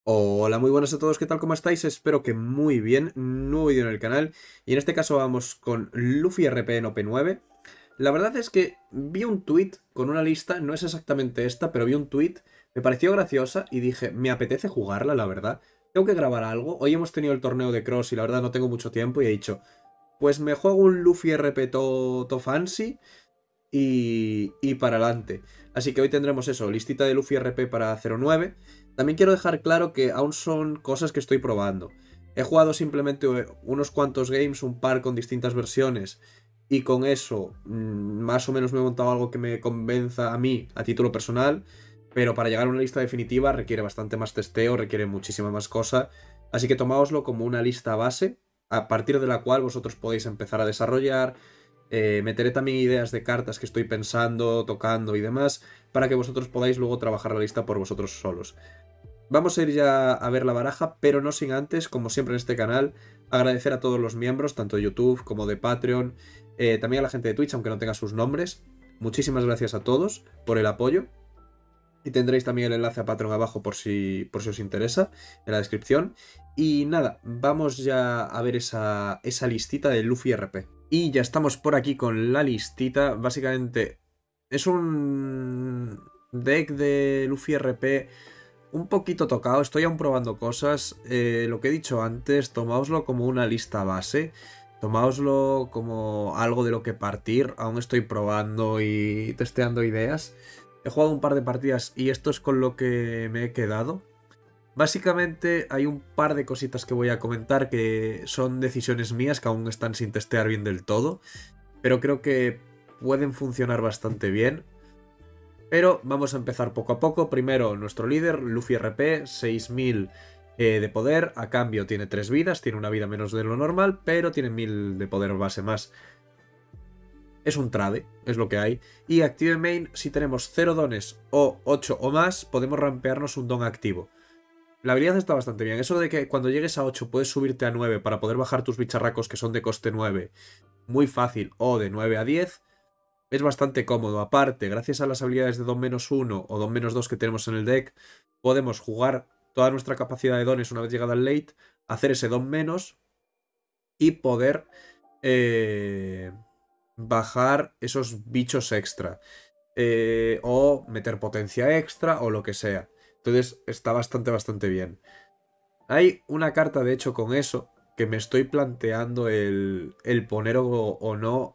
Hola, muy buenas a todos, ¿qué tal? ¿Cómo estáis? Espero que muy bien. Nuevo vídeo en el canal. Y en este caso vamos con Luffy RP en OP9. La verdad es que vi un tweet con una lista, no es exactamente esta, pero vi un tweet, me pareció graciosa y dije, me apetece jugarla, la verdad. Tengo que grabar algo. Hoy hemos tenido el torneo de Cross y la verdad no tengo mucho tiempo y he dicho, pues me juego un Luffy RP to fancy y para adelante. Así que hoy tendremos eso, listita de Luffy RP para 09. También quiero dejar claro que aún son cosas que estoy probando. He jugado simplemente unos cuantos games, un par con distintas versiones, y con eso más o menos me he montado algo que me convenza a mí a título personal, pero para llegar a una lista definitiva requiere bastante más testeo, requiere muchísima más cosa, así que tomáoslo como una lista base, a partir de la cual vosotros podéis empezar a desarrollar. Meteré también ideas de cartas que estoy pensando, tocando y demás, para que vosotros podáis luego trabajar la lista por vosotros solos. Vamos a ir ya a ver la baraja, pero no sin antes, como siempre en este canal, agradecer a todos los miembros, tanto de YouTube como de Patreon, también a la gente de Twitch, aunque no tenga sus nombres. Muchísimas gracias a todos por el apoyo. Y tendréis también el enlace a Patreon abajo por si os interesa, en la descripción. Y nada, vamos ya a ver esa listita de Luffy RP. Y ya estamos por aquí con la listita. Básicamente es un deck de Luffy RP un poquito tocado. Estoy aún probando cosas. Lo que he dicho antes, tomaoslo como una lista base. Tomaoslo como algo de lo que partir. Aún estoy probando y testeando ideas. He jugado un par de partidas y esto es con lo que me he quedado. Básicamente hay un par de cositas que voy a comentar que son decisiones mías que aún están sin testear bien del todo, pero creo que pueden funcionar bastante bien. Pero vamos a empezar poco a poco. Primero, nuestro líder, Luffy RP, 6000 de poder. A cambio tiene 3 vidas, tiene una vida menos de lo normal, pero tiene 1000 de poder base más. Es un trade, es lo que hay. Y Active Main, si tenemos 0 dones o 8 o más, podemos rampearnos un don activo. La habilidad está bastante bien. Eso de que cuando llegues a 8 puedes subirte a 9 para poder bajar tus bicharracos que son de coste 9 muy fácil, o de 9 a 10, es bastante cómodo. Aparte, gracias a las habilidades de Don-1 o Don-2 que tenemos en el deck, podemos jugar toda nuestra capacidad de dones una vez llegada al late, hacer ese Don- y poder eh, bajar esos bichos extra. O meter potencia extra o lo que sea. Entonces está bastante bien. Hay una carta, de hecho, con eso, que me estoy planteando el poner o no,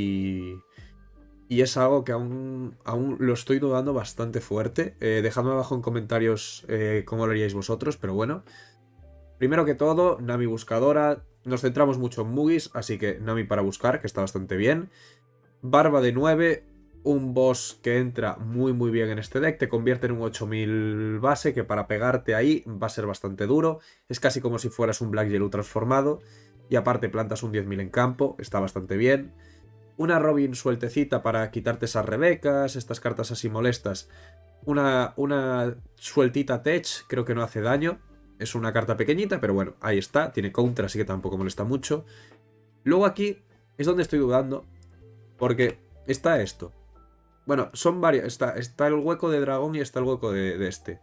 y es algo que aún lo estoy dudando bastante fuerte. Dejadme abajo en comentarios cómo lo haríais vosotros, pero bueno. Primero que todo, Nami buscadora. Nos centramos mucho en Mugis, así que Nami para buscar, que está bastante bien. Barba de 9, un boss que entra muy bien en este deck, te convierte en un 8000 base, que para pegarte ahí va a ser bastante duro, es casi como si fueras un Black Yellow transformado, y aparte plantas un 10.000 en campo, está bastante bien. Una Robin sueltecita para quitarte esas Rebecas, estas cartas así molestas. Una sueltita Tech, creo que no hace daño, es una carta pequeñita, pero bueno, ahí está, tiene counter, así que tampoco molesta mucho. Luego aquí es donde estoy dudando, porque está esto. Bueno, son varias. Está el hueco de dragón y está el hueco de este.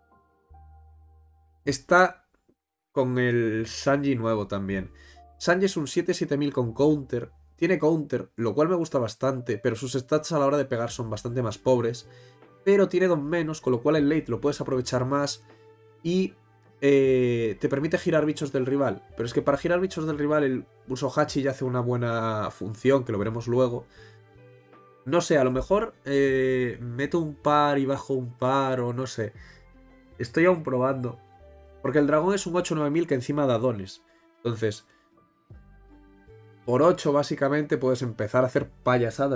Está con el Sanji nuevo también. Sanji es un 7-7000 con counter. Tiene counter, lo cual me gusta bastante, pero sus stats a la hora de pegar son bastante más pobres. Pero tiene don menos, con lo cual en late lo puedes aprovechar más. Y te permite girar bichos del rival. Pero es que para girar bichos del rival el Usohachi ya hace una buena función, que lo veremos luego. No sé, a lo mejor meto un par y bajo un par o no sé. Estoy aún probando. Porque el dragón es un 8-9000 que encima da dones. Entonces, por 8 básicamente puedes empezar a hacer payasadas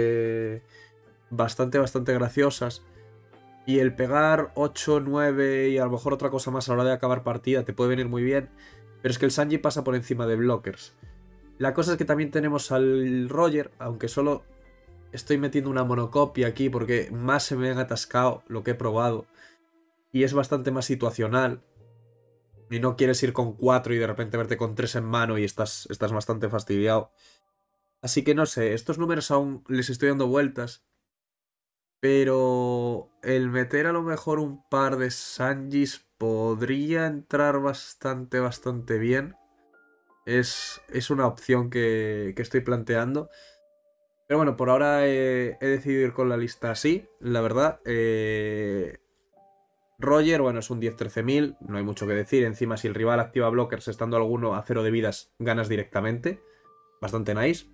bastante graciosas. Y el pegar 8, 9 y a lo mejor otra cosa más a la hora de acabar partida te puede venir muy bien. Pero es que el Sanji pasa por encima de blockers. La cosa es que también tenemos al Roger, aunque solo estoy metiendo una monocopia aquí porque más se me han atascado lo que he probado. Y es bastante más situacional. Y no quieres ir con 4 y de repente verte con 3 en mano y estás bastante fastidiado. Así que no sé, estos números aún les estoy dando vueltas. Pero el meter a lo mejor un par de Sanjis podría entrar bastante bien. Es una opción que estoy planteando. Pero bueno, por ahora he decidido ir con la lista así, la verdad. Roger, bueno, es un 10-13 mil, no hay mucho que decir. Encima, si el rival activa blockers estando alguno a 0 de vidas, ganas directamente. Bastante nice.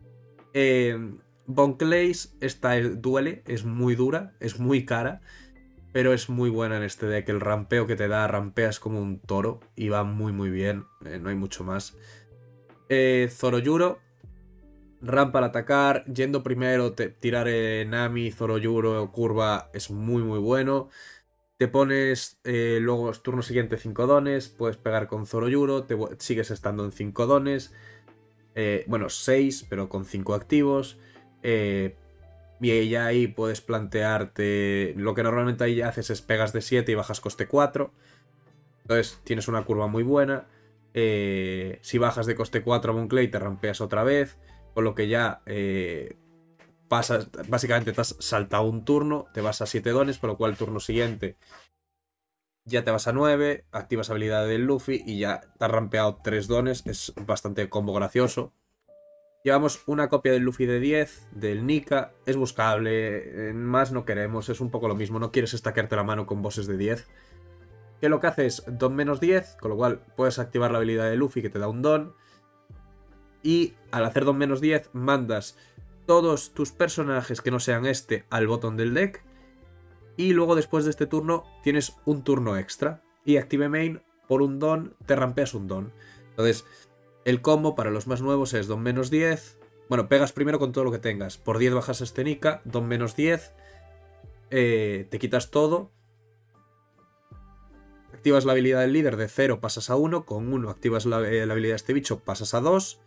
Von Clays, esta duele, es muy dura, es muy cara, pero es muy buena en este deck. El rampeo que te da, rampeas como un toro y va muy bien, no hay mucho más. Zoroyuro, rampa al atacar, yendo primero, tirar Nami, Zoroyuro, curva, es muy bueno. Te pones luego turno siguiente 5 dones, puedes pegar con Zoroyuro, sigues estando en 5 dones. Bueno, 6, pero con 5 activos. Y ya ahí puedes plantearte... Lo que normalmente ahí haces es pegas de 7 y bajas coste 4. Entonces tienes una curva muy buena. Si bajas de coste 4 a Monclay te rampeas otra vez. Con lo que ya pasas... Básicamente te has saltado un turno, te vas a 7 dones, con lo cual el turno siguiente ya te vas a 9, activas habilidad del Luffy y ya te has rampeado 3 dones. Es bastante combo gracioso. Llevamos una copia del Luffy de 10, del Nika, es buscable, más no queremos, es un poco lo mismo, no quieres estaquearte la mano con bosses de 10. Que lo que hace es don menos 10, con lo cual puedes activar la habilidad de Luffy que te da un don. Y al hacer don menos 10 mandas todos tus personajes que no sean este al botón del deck. Y luego después de este turno tienes un turno extra. Y Active Main, por un don, te rampeas un don. Entonces... El combo para los más nuevos es don menos 10. Bueno, pegas primero con todo lo que tengas. Por 10 bajas este Nika, don menos 10. Te quitas todo. Activas la habilidad del líder de 0, pasas a 1. Con 1 activas la habilidad de este bicho, pasas a 2.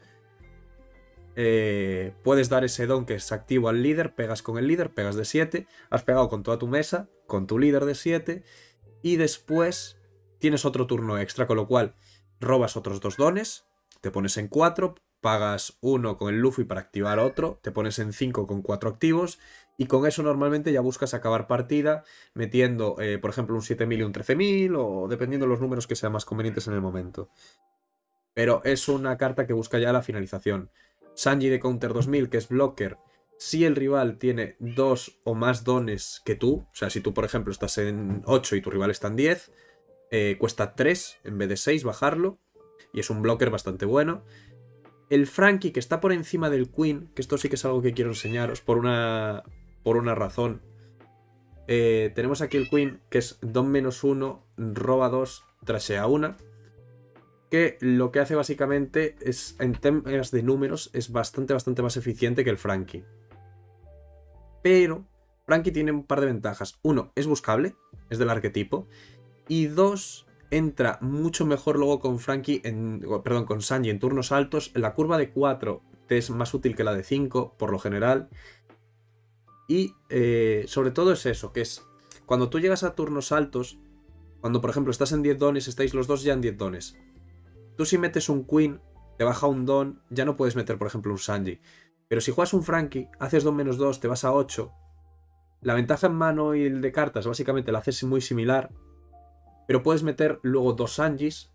Puedes dar ese don que es activo al líder. Pegas con el líder, pegas de 7. Has pegado con toda tu mesa, con tu líder de 7. Y después tienes otro turno extra, con lo cual robas otros 2 dones. Te pones en 4, pagas 1 con el Luffy para activar otro, te pones en 5 con 4 activos y con eso normalmente ya buscas acabar partida metiendo, por ejemplo, un 7000 y un 13000 o dependiendo de los números que sean más convenientes en el momento. Pero es una carta que busca ya la finalización. Sanji de Counter 2000, que es blocker, si el rival tiene 2 o más dones que tú, o sea, si tú, por ejemplo, estás en 8 y tu rival está en 10, cuesta 3 en vez de 6 bajarlo. Y es un blocker bastante bueno. El Franky, que está por encima del Queen, que esto sí que es algo que quiero enseñaros por una razón. Tenemos aquí el Queen, que es don menos 1, roba 2, trashea 1. Que lo que hace básicamente es, en temas de números, es bastante más eficiente que el Franky. Pero Franky tiene un par de ventajas. Uno, es buscable, es del arquetipo. Y dos, entra mucho mejor luego con con Sanji en turnos altos. La curva de 4 te es más útil que la de 5, por lo general. Y sobre todo es eso, que es cuando tú llegas a turnos altos, cuando por ejemplo estás en 10 dones, estáis los dos ya en 10 dones. Tú si metes un Queen, te baja un don, ya no puedes meter por ejemplo un Sanji. Pero si juegas un Franky, haces don menos 2, te vas a 8. La ventaja en mano y el de cartas básicamente la haces muy similar. Pero puedes meter luego dos Sanjis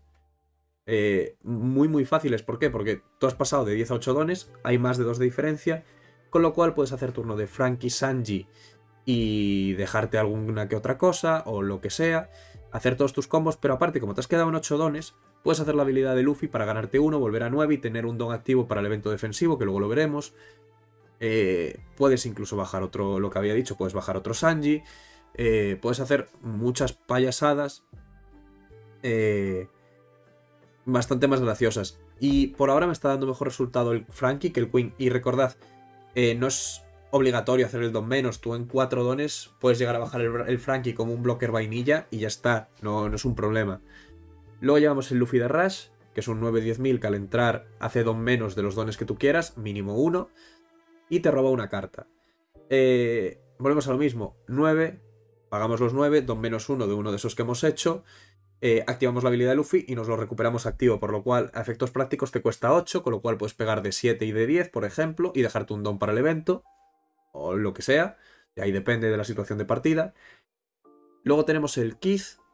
muy fáciles. ¿Por qué? Porque tú has pasado de 10 a 8 dones, hay más de 2 de diferencia, con lo cual puedes hacer turno de Franky Sanji y dejarte alguna que otra cosa o lo que sea, hacer todos tus combos, pero aparte como te has quedado en 8 dones, puedes hacer la habilidad de Luffy para ganarte 1, volver a 9 y tener un don activo para el evento defensivo, que luego lo veremos. Puedes incluso bajar otro, lo que había dicho, puedes bajar otro Sanji. Puedes hacer muchas payasadas bastante más graciosas. Y por ahora me está dando mejor resultado el Franky que el Queen. Y recordad, no es obligatorio hacer el don menos. Tú en 4 dones puedes llegar a bajar el Franky como un blocker vainilla y ya está, no es un problema. Luego llevamos el Luffy de Rush, que es un 9-10.000 que al entrar hace don menos de los dones que tú quieras, mínimo 1, y te roba una carta. Volvemos a lo mismo, 9, pagamos los 9, don menos 1 de uno de esos que hemos hecho, activamos la habilidad de Luffy y nos lo recuperamos activo, por lo cual a efectos prácticos te cuesta 8, con lo cual puedes pegar de 7 y de 10, por ejemplo, y dejarte un don para el evento, o lo que sea, y ahí depende de la situación de partida. Luego tenemos el Keith,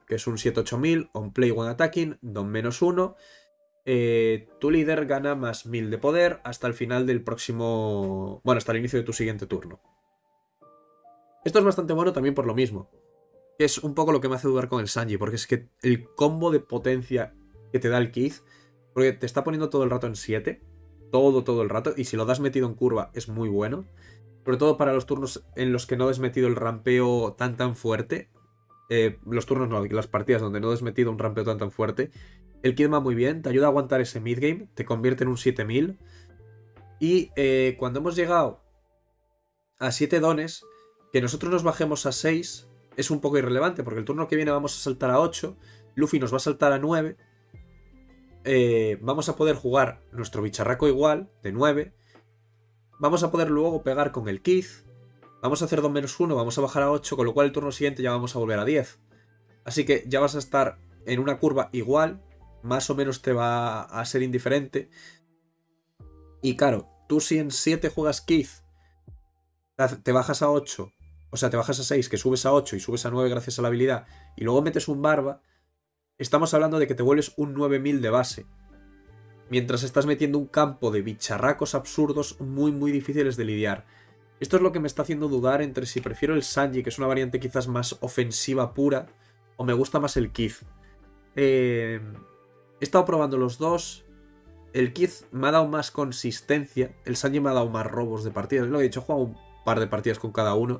que es un 7-8000, on play, one attacking, don -1. Tu líder gana más 1000 de poder hasta el final del próximo... Bueno, hasta el inicio de tu siguiente turno. Esto es bastante bueno también por lo mismo. Que es un poco lo que me hace dudar con el Sanji, porque es que el combo de potencia que te da el Keith, porque te está poniendo todo el rato en 7, todo el rato, y si lo das metido en curva es muy bueno. Sobre todo para los turnos en los que no des metido el rampeo tan fuerte. Los turnos no, las partidas donde no des metido un rampeo tan fuerte. El Kid va muy bien, te ayuda a aguantar ese midgame, te convierte en un 7000. Y cuando hemos llegado a 7 dones, que nosotros nos bajemos a 6 es un poco irrelevante, porque el turno que viene vamos a saltar a 8, Luffy nos va a saltar a 9, vamos a poder jugar nuestro bicharraco igual, de 9, vamos a poder luego pegar con el Kid, vamos a hacer 2-1, vamos a bajar a 8, con lo cual el turno siguiente ya vamos a volver a 10. Así que ya vas a estar en una curva igual, más o menos te va a ser indiferente. Y claro, tú si en 7 juegas Keith, te bajas a 8, o sea, te bajas a 6, que subes a 8 y subes a 9 gracias a la habilidad, y luego metes un barba, estamos hablando de que te vuelves un 9000 de base. Mientras estás metiendo un campo de bicharracos absurdos muy difíciles de lidiar. Esto es lo que me está haciendo dudar entre si prefiero el Sanji, que es una variante quizás más ofensiva pura, o me gusta más el Keith. He estado probando los dos. El Keith me ha dado más consistencia. El Sanji me ha dado más robos de partidas. Lo he dicho, he jugado un par de partidas con cada uno.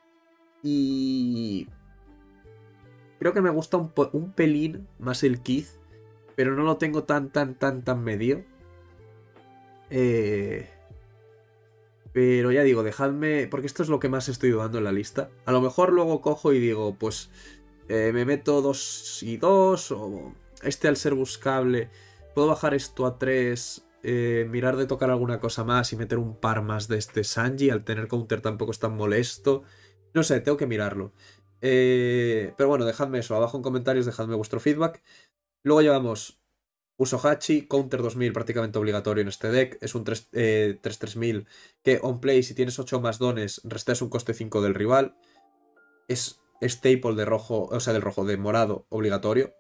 Y creo que me gusta un pelín más el Keith, pero no lo tengo tan medio. Pero ya digo, dejadme, porque esto es lo que más estoy dudando en la lista. A lo mejor luego cojo y digo, pues me meto 2 y 2, o este al ser buscable, puedo bajar esto a 3, mirar de tocar alguna cosa más y meter un par más de este Sanji, al tener counter tampoco es tan molesto. No sé, tengo que mirarlo. Pero bueno, dejadme eso, abajo en comentarios, dejadme vuestro feedback. Luego llevamos Usohachi, counter 2000 prácticamente obligatorio en este deck, es un 3-3000 que on play si tienes 8 más dones restas un coste 5 del rival, es staple de rojo, o sea del rojo, de morado obligatorio.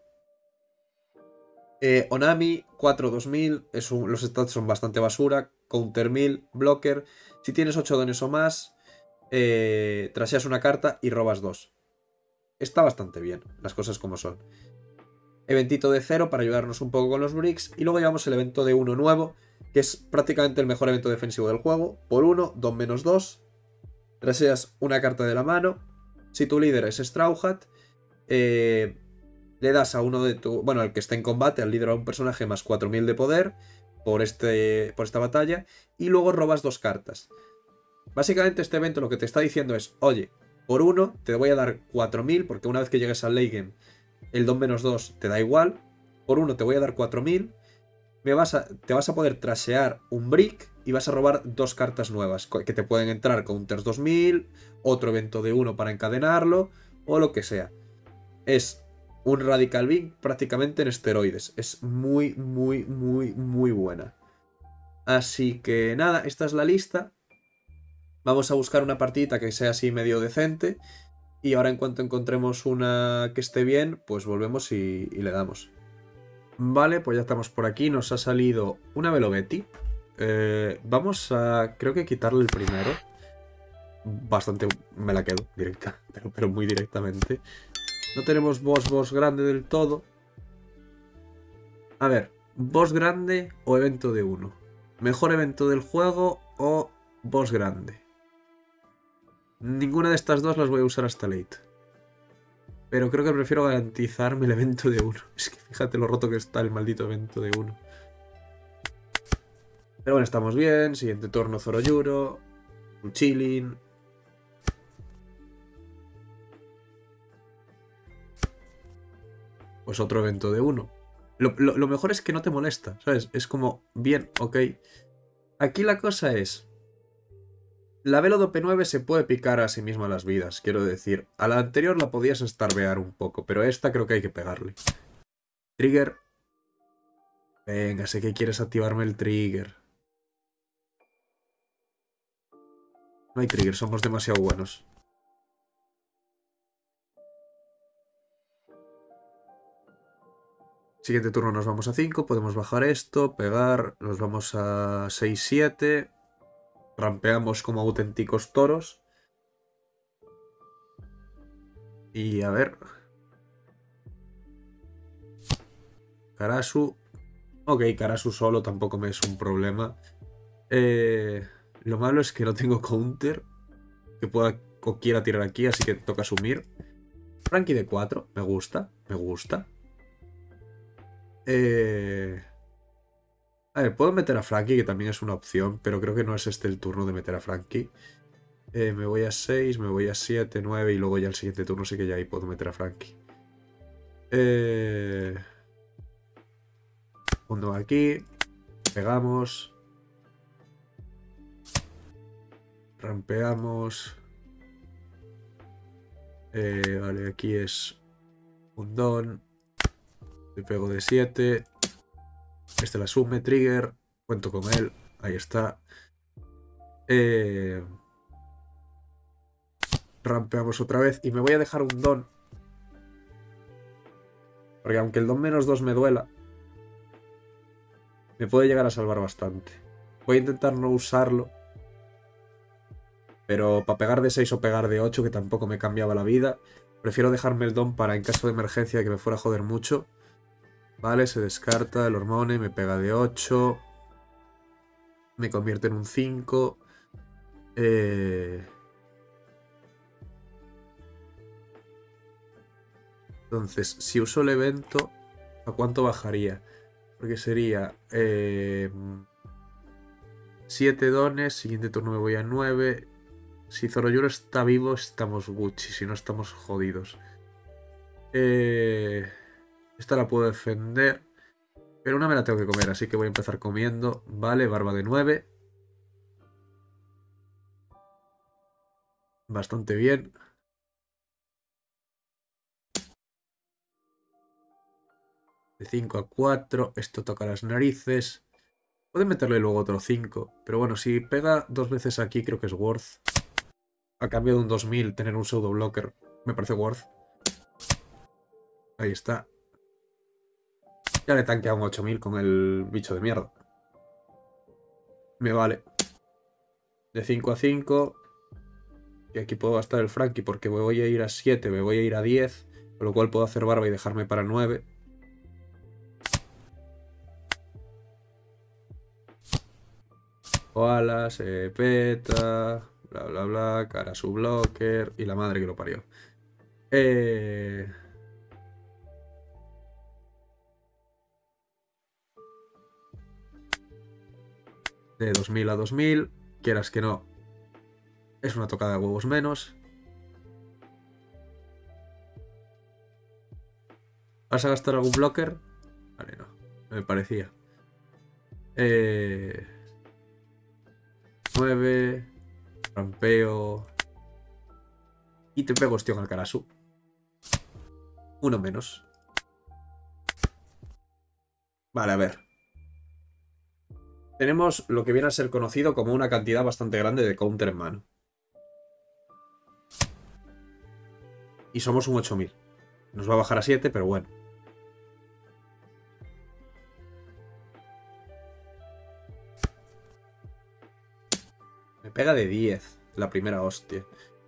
Onami, 4-2000, los stats son bastante basura, counter 1000, blocker, si tienes 8 dones o más, trasheas una carta y robas 2. Está bastante bien, las cosas como son. Eventito de 0 para ayudarnos un poco con los bricks. Y luego llevamos el evento de 1 nuevo, que es prácticamente el mejor evento defensivo del juego. Por 1, don -2. Traseas una carta de la mano. Si tu líder es Straw Hat, le das a uno de tu... Bueno, al que está en combate, al líder o a un personaje más 4000 de poder por esta batalla. Y luego robas 2 cartas. Básicamente este evento lo que te está diciendo es, oye, por 1 te voy a dar 4000, porque una vez que llegues al late game el don -2 te da igual. Por 1 te voy a dar 4000. Te vas a poder trashear un brick y vas a robar 2 cartas nuevas que te pueden entrar counters 2000, otro evento de 1 para encadenarlo o lo que sea. Es un Radical Beam prácticamente en esteroides. Es muy buena. Así que nada, esta es la lista. Vamos a buscar una partidita que sea así medio decente. Y ahora en cuanto encontremos una que esté bien, pues volvemos y le damos. Vale, pues ya estamos por aquí. Nos ha salido una Velobetti. Vamos a, creo que quitarle el primero. Bastante me la quedo directa, pero muy directamente. No tenemos boss grande del todo. A ver, boss grande o evento de 1. Mejor evento del juego o boss grande. Ninguna de estas dos las voy a usar hasta late. Pero creo que prefiero garantizarme el evento de 1. Es que fíjate lo roto que está el maldito evento de 1. Pero bueno, estamos bien. Siguiente turno Zoroyuro. Un chilling. Pues otro evento de 1. Lo mejor es que no te molesta, ¿sabes? Es como, bien, ok. Aquí la cosa es... La Velo de OP9 se puede picar a sí misma las vidas, quiero decir. A la anterior la podías starvear un poco, pero esta creo que hay que pegarle. Trigger. Venga, sé que quieres activarme el trigger. No hay trigger, somos demasiado buenos. Siguiente turno nos vamos a 5. Podemos bajar esto, pegar. Nos vamos a 6-7. Rampeamos como auténticos toros. Y a ver. Karasu. Ok, Karasu solo tampoco me es un problema. Lo malo es que no tengo counter que pueda o quiera tirar aquí, así que toca asumir. Frankie de 4, me gusta, me gusta. A ver, puedo meter a Frankie, que también es una opción, pero creo que no es este el turno de meter a Frankie. Me voy a 6, me voy a 7, 9 y luego ya el siguiente turno sí que ya ahí puedo meter a Frankie. Uno aquí, pegamos. Rampeamos. Vale, aquí es un don. Le pego de 7. Este la asume, trigger. Cuento con él. Ahí está. Rampeamos otra vez. Y me voy a dejar un don. Porque aunque el don -2 me duela, me puede llegar a salvar bastante. Voy a intentar no usarlo. Pero para pegar de 6 o pegar de 8, que tampoco me cambiaba la vida, prefiero dejarme el don para en caso de emergencia que me fuera a joder mucho. Vale, se descarta el hormone, me pega de 8. Me convierte en un 5. Entonces, si uso el evento, ¿a cuánto bajaría? Porque sería 7 dones, siguiente turno me voy a 9. Si Zoroyuro está vivo, estamos Gucci, si no estamos jodidos. Esta la puedo defender, pero una me la tengo que comer, así que voy a empezar comiendo. Vale, barba de 9. Bastante bien. De 5 a 4, esto toca las narices. Pueden meterle luego otro 5, pero bueno, si pega 2 veces aquí creo que es worth. A cambio de un 2000 tener un pseudo blocker me parece worth. Ahí está. Ya le tanquea un 8000 con el bicho de mierda. Me vale. De 5 a 5. Y aquí puedo gastar el Frankie porque me voy a ir a 7, me voy a ir a 10. Con lo cual puedo hacer barba y dejarme para 9. Koalas, peta, bla bla bla, cara su blocker y la madre que lo parió. De 2000 a 2000, quieras que no, es una tocada de huevos menos. ¿Vas a gastar algún blocker? Vale, no, me parecía. 9, rampeo y te pego ostión al Karasu. Uno menos. Vale, a ver. Tenemos lo que viene a ser conocido como una cantidad bastante grande de counter en mano. Y somos un 8000. Nos va a bajar a 7, pero bueno. Me pega de 10 la primera hostia.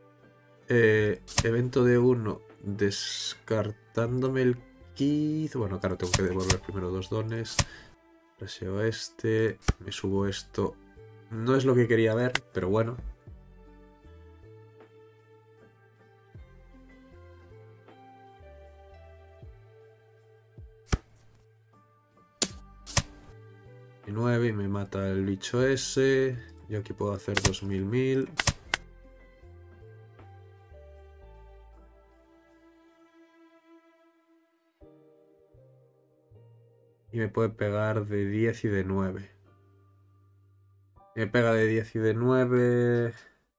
Evento de 1. Descartándome el kit. Bueno, claro, tengo que devolver primero 2 dones. Preseo este. Me subo esto. No es lo que quería ver, pero bueno. Y 9 y me mata el bicho ese. Yo aquí puedo hacer 2000. Y me puede pegar de 10 y de 9. Me pega de 10 y de 9.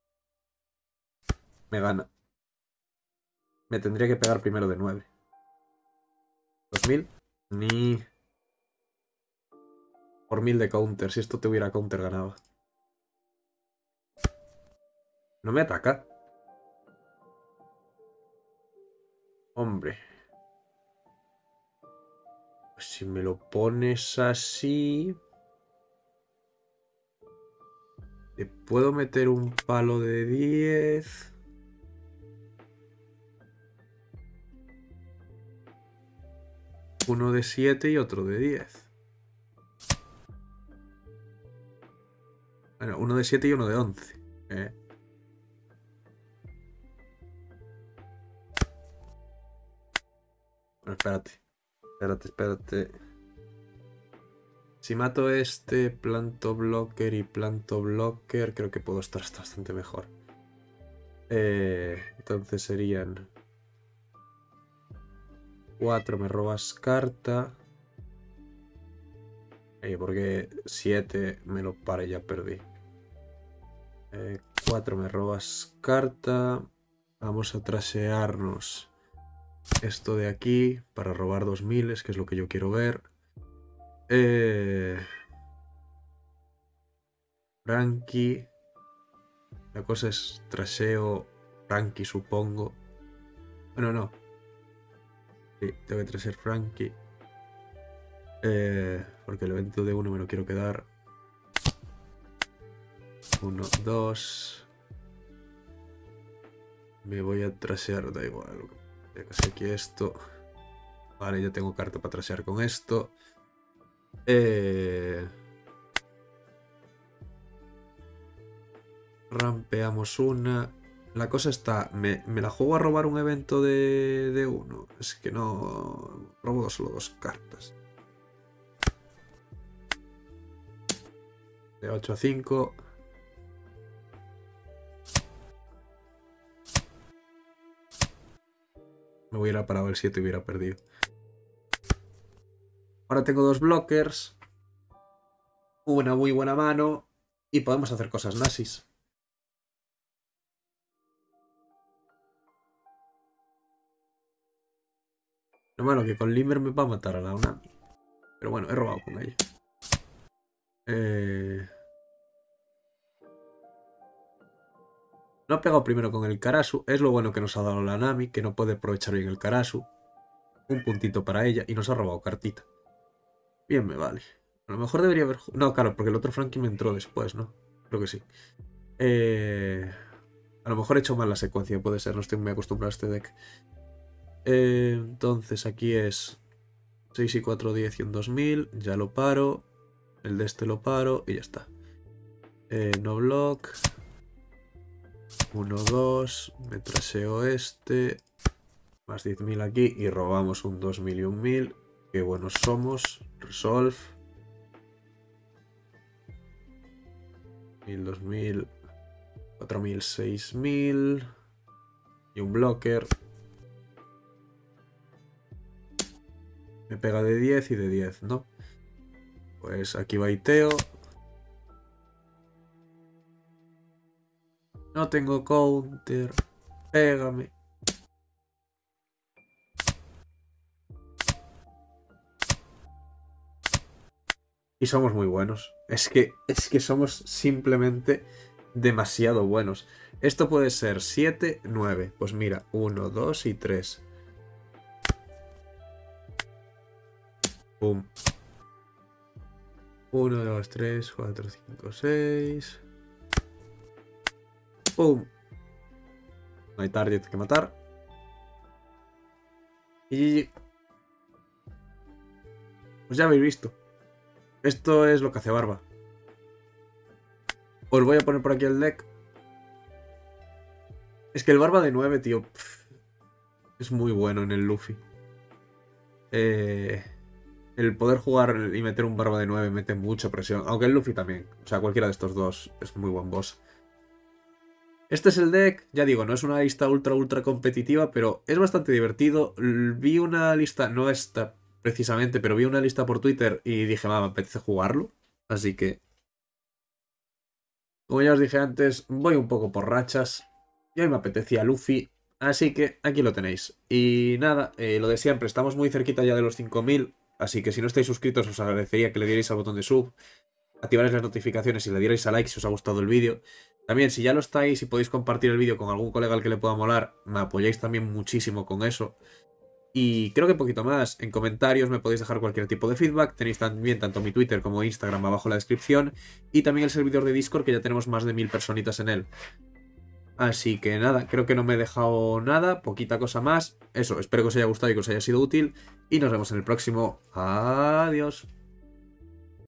Me gana. Me tendría que pegar primero de 9. 2000. Ni... Por 1000 de counter. Si esto tuviera counter ganaba. No me ataca. Hombre. Si me lo pones así... Te puedo meter un palo de 10. Uno de 7 y otro de 10. Bueno, uno de 7 y uno de 11. Bueno, espérate. Si mato este, planto blocker y planto blocker, creo que puedo estar hasta bastante mejor. Entonces serían 4, me robas carta. Porque 7 me lo para y ya perdí. 4, me robas carta. Vamos a trasearnos esto de aquí para robar 2000, que es lo que yo quiero ver. Frankie. La cosa es traseo Frankie, supongo. Bueno, no. Sí, tengo que trasear Frankie. Porque el evento de 1 me lo quiero quedar. 1, 2. Me voy a trasear, da igual. Ya que sé aquí esto. Vale, ya tengo carta para trasear con esto. Rampeamos una. La cosa está, ¿me la juego a robar un evento de 1? Es que no... Robo solo 2 cartas. De 8 a 5. Me hubiera parado el 7 y hubiera perdido. Ahora tengo 2 blockers. Una muy buena mano. Y podemos hacer cosas nazis. Lo malo que con Limber me va a matar a la Onami. Pero bueno, he robado con ella. No ha pegado primero con el Karasu. Es lo bueno que nos ha dado la Nami, que no puede aprovechar bien el Karasu. Un puntito para ella y nos ha robado cartita. Bien, me vale. A lo mejor debería haber... No, claro, porque el otro Frankie me entró después, ¿no? Creo que sí. A lo mejor he hecho mal la secuencia, puede ser. No estoy muy acostumbrado a este deck. Entonces aquí es 6 y 4, 10 y un 2000. Ya lo paro. El de este lo paro y ya está. No block. 1, 2. Me traseo este. Más 10.000 aquí y robamos un 2000 y un 1000. Qué buenos somos. Resolve. 1000, 2000. 4000, 6000. Y un blocker. Me pega de 10 y de 10, ¿no? Pues aquí baiteo. No tengo counter. Pégame. Y somos muy buenos. Es que somos simplemente demasiado buenos. Esto puede ser 7, 9. Pues mira, 1, 2 y 3. Pum. 1, 2, 3, 4, 5, 6. Pum. No hay target que matar. Y pues ya habéis visto. Esto es lo que hace Barba. Os voy a poner por aquí el deck. Es que el Barba de 9, tío, es muy bueno en el Luffy. El poder jugar y meter un Barba de 9 mete mucha presión. Aunque el Luffy también. O sea, cualquiera de estos dos es muy buen boss. Este es el deck. Ya digo, no es una lista ultra competitiva, pero es bastante divertido. Vi una lista, no esta precisamente, pero vi una lista por Twitter y dije, me apetece jugarlo. Así que, como ya os dije antes, voy un poco por rachas. Y hoy me apetecía Luffy. Así que aquí lo tenéis. Y nada, lo de siempre, estamos muy cerquita ya de los 5000. Así que si no estáis suscritos os agradecería que le dierais al botón de sub, activaréis las notificaciones y le dierais a like si os ha gustado el vídeo. También si ya lo estáis y podéis compartir el vídeo con algún colega al que le pueda molar, me apoyáis también muchísimo con eso. Y creo que poquito más. En comentarios me podéis dejar cualquier tipo de feedback. Tenéis también tanto mi Twitter como Instagram abajo en la descripción. Y también el servidor de Discord, que ya tenemos más de 1000 personitas en él. Así que nada, creo que no me he dejado nada, poquita cosa más. Eso, espero que os haya gustado y que os haya sido útil. Y nos vemos en el próximo. Adiós.